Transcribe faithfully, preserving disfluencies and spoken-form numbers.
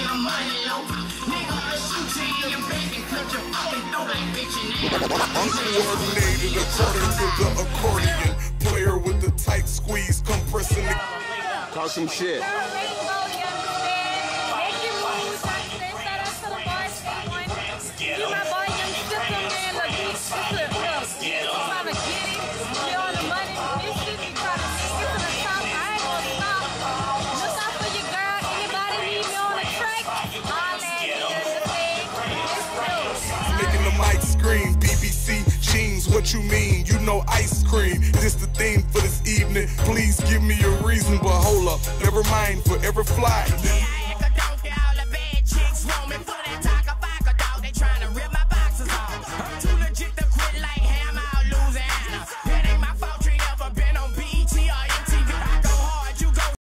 your money low. Nigga, I shoot you in your back and cut your fucking throat like bitch and uncoordinated according to the accordion. Player with the tight squeeze, compressing the. Talk some shit. B B C jeans, what you mean? You know ice cream. This the theme for this evening. Please give me a reason, but hold up, never mind. Forever fly.